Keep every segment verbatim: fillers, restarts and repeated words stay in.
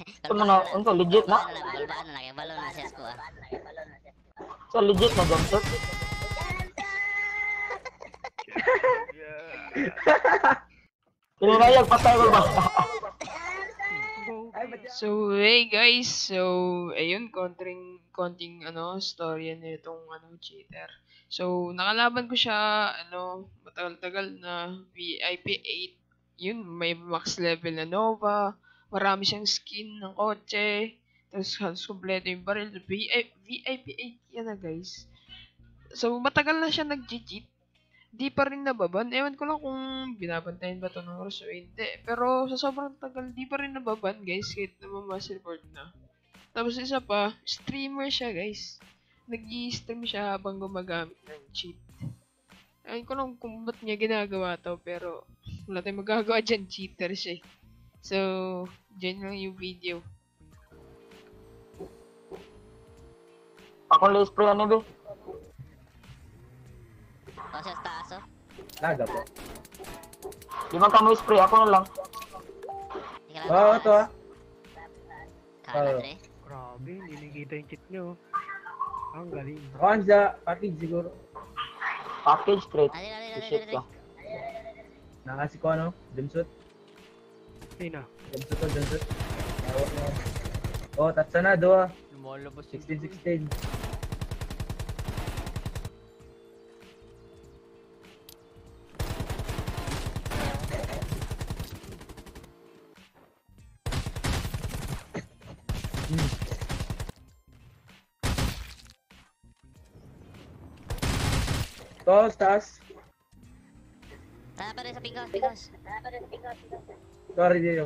Ito mo na, ito legit na. Balbaan na lang, balo na siya ko ah. So legit na jumpsuit. Pinanayag patay ko ba? So, hey guys, so, ayun, konting, konting, ano, storya nitong, ano, cheater. So, nakalaban ko siya, ano, matagal-tagal na V I P eight. Yun, may max level na Nova, marami siyang skin ng kotse, tapos halos kompleto yung baril. V I P eight yan na guys. So, matagal na siya nag-cheat. Di pa rin nababan. Ewan ko lang kung binabantayan ba ito ng oras o hindi. Pero sa sobrang tagal, di pa rin nababan guys. Kahit namamas report na. Tapos isa pa, streamer siya guys. Nag-i-stream siya habang gumagamit ng cheat. Ewan ko lang kung ba't niya ginagawa to. Pero wala tayong magagawa dyan. Cheater siya. So, dyan lang yung video. Ako lang spray ano ba? O siya sa taas oh. Naga po. Di man kami spray, ako na lang. Oo, ito ah. Kanan re. Grabe, hindi nakikita yung kit nyo. Ang galing. Ako ang sa package siguro. Package straight. Alin, alin, alin, T-shirt alin, ka. Nakasi ko ano, jumpsuit. Sino? Jumpsuit o jumpsuit. Hawak mo. Oh, tatsa na, doa. Lumalabas yung sixteen sixteen. Taas, taas. Tara pa rin sa pingos, pingos. Tara pa rin sa pingos, pingos. Sorry, dito.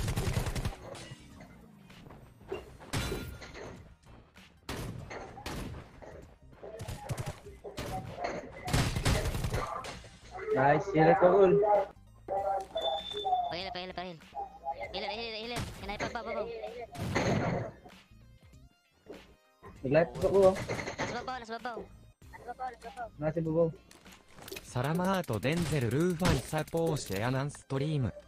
Nice, hilat ko cool. Pahil, pahil, pahil. Hilir, hilir, hilir. Hinay pa, babaw. Nag-light ko ko. Nasa babaw, nasa babaw. Nasa babaw, nasa babaw. Nasa bubaw. サラマートデンゼルルーファンサポーシェアナンストリーム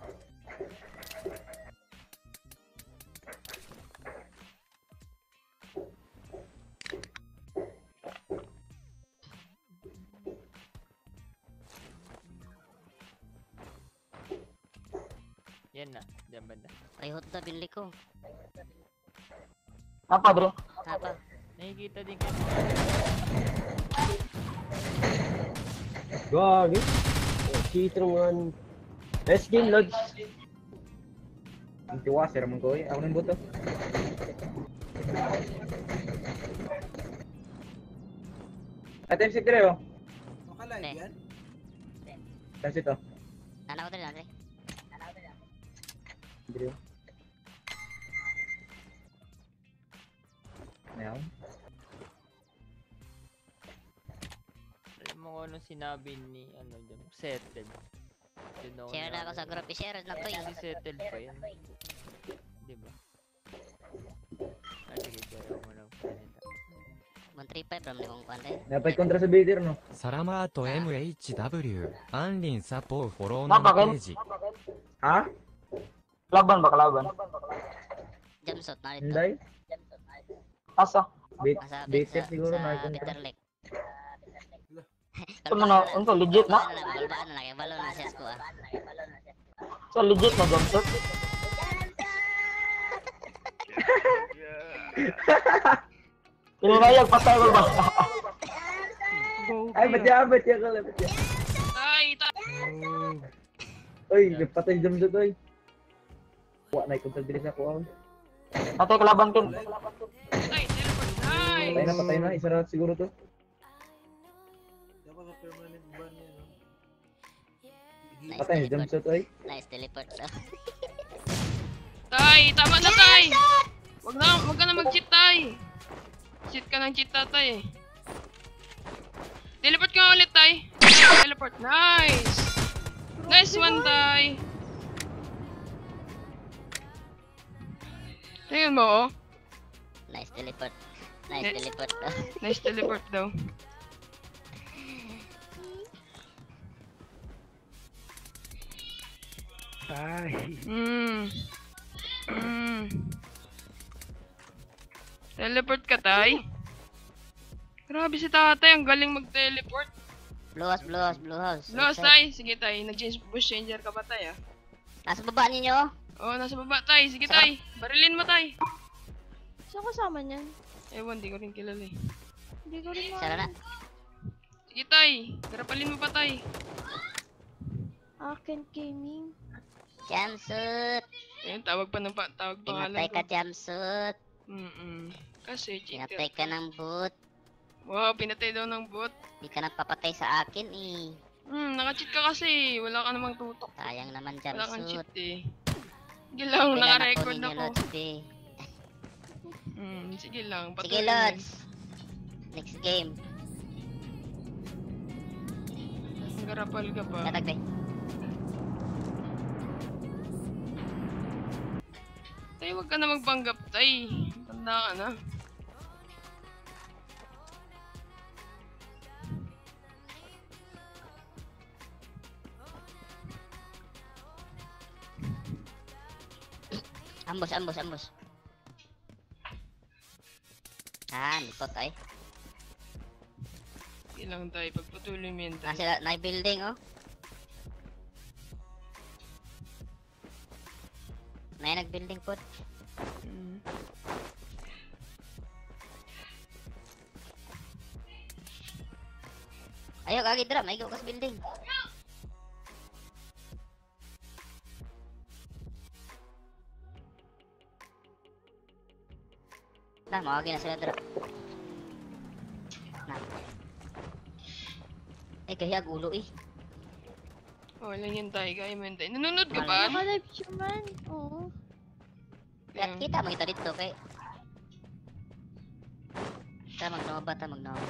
Yan na, dyan banda. Ay, hotdog binili ko. Apa, Dre? Apa? Nakikita din kayo. Gagi. Oh, cheater man. Let's game, Lods. Ang tiwa, sir man ko eh. Ako nang buto. At M C three oh. Nakalive yan? Kasi ito. Nanaw ko din, Andre. Hindi oh. Ayan. Alam mo kung anong sinabi ni, ano dyan, settled. Sino Share na ako sa group. I-share na to eh. Hindi settled pa yan. Diba? Ah, sige, share mo lang. one three five from limang kwan rin. Dapat kontra sa bitter no? サラマート エムエイチダブリュー アンリンサポーフォローのページ Ha? Laban ba kalaban? Jumpsuit, narito. Hinday? Asa? Bit, Nasa bitter sa- siguro sa na kontra. Bitter Lake. Ito mo na, ito legit na. Balbaan na lang, balbaan na lang. Balo na siya ko ah. So legit na jumpsuit. Pinanayag patay ko ba? Ay, ba't yan? Ba't yan ka lang? Ba't yan? Ay, ta... Uy, patay jam dito oy. Wa na kontra diri sa ko. Patay kalaban kin. Ay, teleport. Ay! Patay na, patay na. Isa na siguro to. Nice Patay, jam teleport. shot oy. Nice teleport daw. Tay, tama na tay! Wag na, wag ka na mag-cheat tay! Cheat ka ng cheat tatay eh. Teleport ka ulit tay! Teleport, nice! Nice one tay! Tingnan mo oh. Nice teleport. Nice Eh. teleport daw. Nice teleport daw. Ay. Hmm. Hmm. Teleport ka, tay? Grabe si tatay, ang galing mag-teleport. Blue house, blue house, blue house. Los, tay. Sige, tay. Nag-change bush changer ka ba, tay, ah? Nasa baba ninyo. Oo, oh, nasa baba, tay. Sige, tay. Barilin mo, tay. Saan kasama niyan? Ewan, di ko rin kilala eh. Hindi ko rin Sara na. Sige, tay. Garapalin mo pa, tay. Akin gaming. Jumpsuit. Ayun, tawag pa ng pa, tawag pangalan Pinatay ko. ka jumpsuit. Mm-mm. Kasi, Pinatay cheater. ka ng boot. Wow, pinatay daw ng bot. Di ka napapatay sa akin eh. Hmm, naka-cheat ka kasi. Wala ka namang tutok. Sayang naman Wala kang jumpsuit. cheat eh. Sige lang, naka-record ninyo, ako. Lods, be. Hmm, sige lang. Sige, patuloy. Lods. Next game. Garapal ka pa. Katag, be. Tay, wag ka na magpanggap, tay. Tanda ka na. Ambos, ambos, ambos. Ah, lipot ay. Sige lang, tay. Pagpatuloy mo yan, tay. Nasa na building oh. Nay nag-building po. Hmm. Ayo kagi drum, ay kas building. Nah, mawagin na sila drum. Nah. Eh kaya gulo eh. Oh, lang yan, tay. Kaya mo yan, tay. Nanonood ka ba? Naka-live siya man. Oo. At Hmm. kita mo kita dito kay. Ta magnova ta magnova.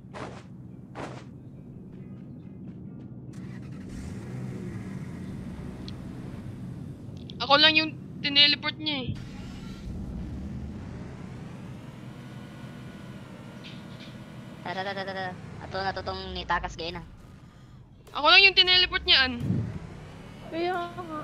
Ako lang yung tineleport niya eh. Tara tara tara tara. Ato na to tong nitakas gay na. Ako lang yung tineleport niyan. Kaya nga.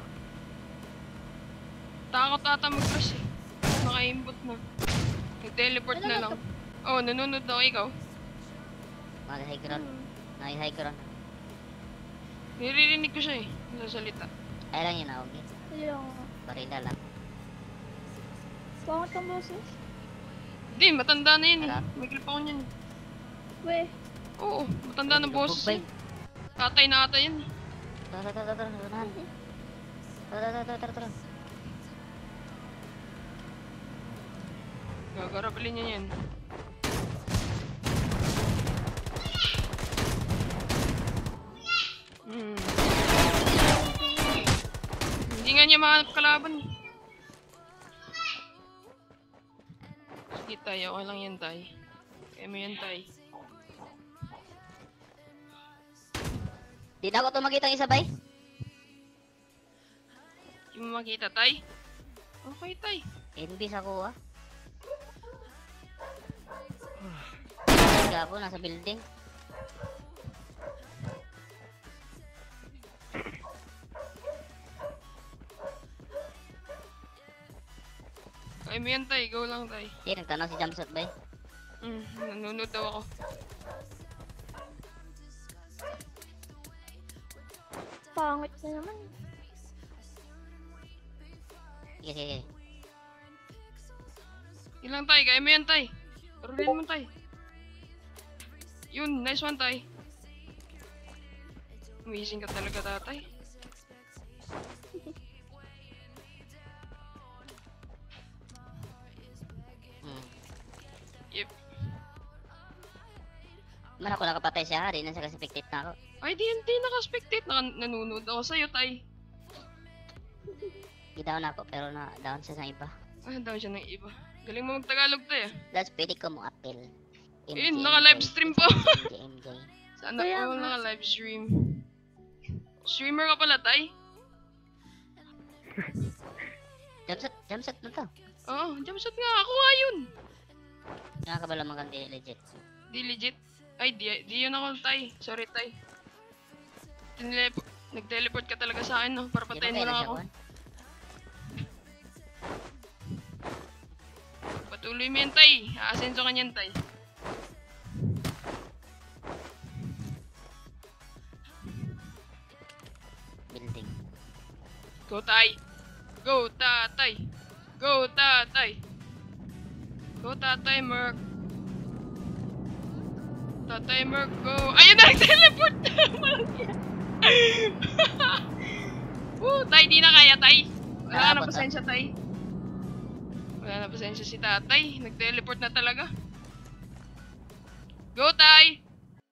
Takot ata mag-crush eh. Naka-input na. Nag-teleport na lang. Oh, nanonood na ako, ikaw. Mga high ground. Mga high ground. Niririnig ko siya eh. Nasasalita. Ay lang yun na okay. Kaya nga. Barila lang. Pangit ang boses. Hindi, matanda na yun eh. Harap. May clip ako niyan. Weh. Oo, matanda na boss. Bugay. Tatay na ata yan eh. Tara tara tara tara. Unahan. Tara tara tara tara tara. Gagarapalin niya yan. Hmm. Hindi nga niya mahanap kalaban eh. Sige tay, okay lang yan tay. Kaya mo yan tay. Di na ako to makita ng isabay. Hindi mo makita tay? Okay tay. Envis ako ah. Gapo nasa building. Kaya mo yan tay, go lang tay. Di nagtanaw si jumpsuit bay. Hmm, nanonood daw ako. Pangit na naman. Sige sige. Ilang tay, kaya mo yan tay. Parulin mo tay. Yun, nice one tay. Amazing ka talaga tatay. Hmm. Yep. Man ako nakapatay siya, di na siya kasi spectate na ako. Ay, di, di naka-spectate. Naka, nanonood ako sa'yo tay. Di down ako pero na down siya sa iba. Ah, daw siya ng iba. Galing mo mag-Tagalog tay ah. That's pwede ko mo appeal. Eh, naka-livestream pa. M J, M J. Sana Kaya all nga. naka-livestream. Streamer ka pala tay? Jumpsuit, jumpsuit na to. Oo, jumpsuit nga. Ako nga yun. Nakakabala mo kang di legit. Di legit. Ay, di, di yun ako tay. Sorry tay. Tinelep- Nag-teleport ka talaga sa akin no. Para Di ba patayin mo kaya lang na ako. siya, Juan? Patu Patuloy mo yan, tay. Aasenso ka niyan, tay. Building. Go, tay. Go, tatay. Go, tatay. Go, tatay, Merc. Tatay, Merc, go. Ayun na, nag-teleport na. Woo, tay, di na kaya, tay. Wala ka na Nakabot, pasensya, tay. Wala na pasensya si tatay. Nag-teleport na talaga. Go, tay.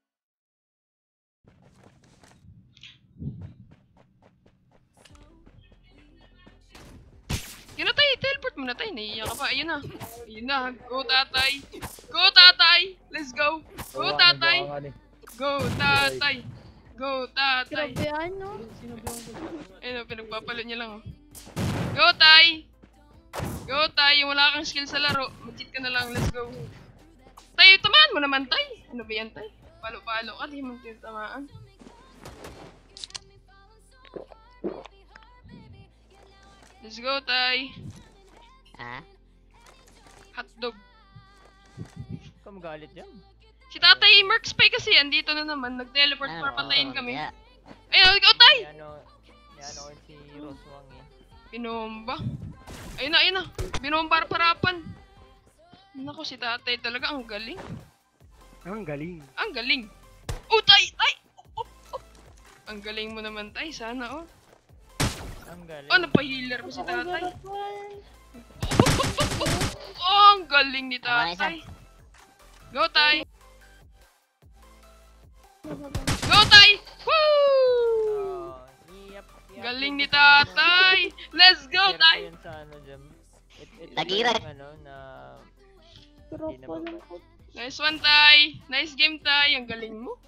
Yun na, tay. Teleport mo na, tay. Naiiyak ka pa. Ayun na. Ayun na. Go, tatay. Go, tatay. Let's go. Go, Bawa, tatay. nagbawa nga ni. Go, tatay. Go, tatay. Grabe ano? Ayun, oh, pinagpapalo niya lang, oh. Go, tay. Go, tay. Yung wala kang skill sa laro. Mag-cheat ka na lang. Let's go. Tay, tamaan mo naman, tay. Ano ba yan, tay? Palo-palo ka. Di mo tinamaan. Let's go, tay. Ah? Hotdog. Ikaw magalit dyan. Si tatay Merc Spy kasi, andito na naman. Nag-teleport Ano, para patayin oo, kami. kaya. Ayun, ikaw, tay. May ano, may ano ko si Roswang eh. Binomba. Ayun na, ayun na. Binomba parapan. Naku, si tatay talaga. Ang galing. Ang galing. Ang galing. Oh, tay! Tay! Oh, oh, oh. Ang galing mo naman, tay. Sana, oh. Ang galing. Oh, napahealer ko si tatay. Garapan. Oh, ang galing ni Tama na isa. tatay. Go, tay! Go, tay! Woo! Oh, iyap, iyap, Galing ni iyap, iyap. tatay! Let's go, Share ko tay! yun sa ano dyan. It, it, Tagira. yung ano na... Hindi na Garapan. mababa. Nice one, tay! Nice game, tay! Ang galing mo.